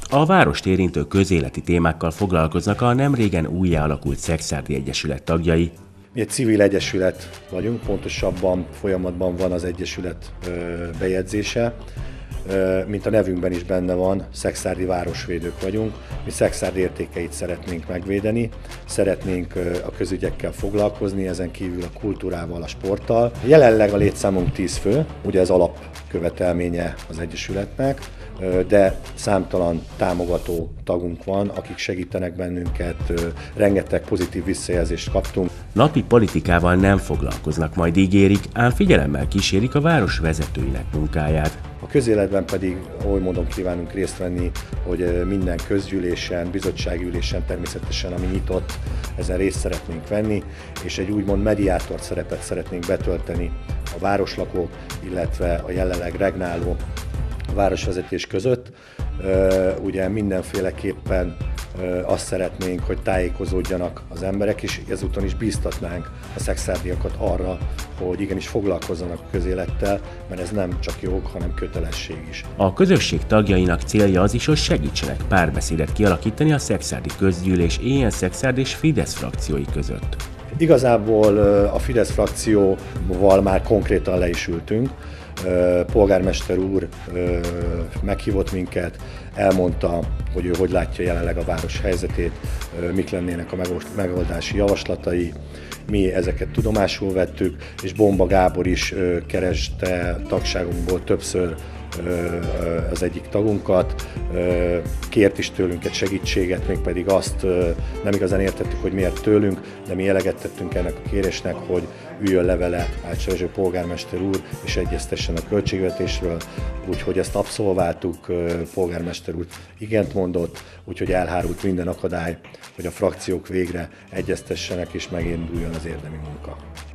A várost érintő közéleti témákkal foglalkoznak a nemrégen újjáalakult Szekszárdi Egyesület tagjai. Mi egy civil egyesület vagyunk, pontosabban folyamatban van az egyesület bejegyzése. Mint a nevünkben is benne van, szekszárdi városvédők vagyunk. Mi Szekszárd értékeit szeretnénk megvédeni, szeretnénk a közügyekkel foglalkozni, ezen kívül a kultúrával, a sporttal. Jelenleg a létszámunk 10 fő, ugye ez alapkövetelménye az egyesületnek, de számtalan támogató tagunk van, akik segítenek bennünket, rengeteg pozitív visszajelzést kaptunk. Napi politikával nem foglalkoznak, majd ígérik, ám figyelemmel kísérik a város vezetőinek munkáját. A közéletben pedig oly módon kívánunk részt venni, hogy minden közgyűlésen, bizottsági ülésen természetesen, ami nyitott, ezen részt szeretnénk venni, és egy úgymond mediátor szerepet szeretnénk betölteni a városlakók, illetve a jelenleg regnáló városvezetés között. Ugye mindenféleképpen azt szeretnénk, hogy tájékozódjanak az emberek, és ezúton is bíztatnánk a szekszárdiakat arra, hogy igenis foglalkozzanak a közélettel, mert ez nem csak jog, hanem kötelesség is. A közösség tagjainak célja az is, hogy segítsenek párbeszédet kialakítani a szekszárdi közgyűlés, Éhen-Szexárd és Fidesz frakciói között. Igazából a Fidesz frakcióval már konkrétan le is ültünk. Polgármester úr meghívott minket, elmondta, hogy ő hogy látja jelenleg a város helyzetét, mik lennének a megoldási javaslatai. Mi ezeket tudomásul vettük, és Bomba Gábor is kereste tagságunkból többször az egyik tagunkat, kért is tőlünk egy segítséget, mégpedig azt nem igazán értettük, hogy miért tőlünk, de mi eleget tettünk ennek a kérésnek, hogy üljön le vele Ács Erzső polgármester úr, és egyeztessen a költségvetésről, úgyhogy ezt abszolváltuk, polgármester úr igent mondott, úgyhogy elhárult minden akadály, hogy a frakciók végre egyeztessenek és meginduljon az érdemi munka.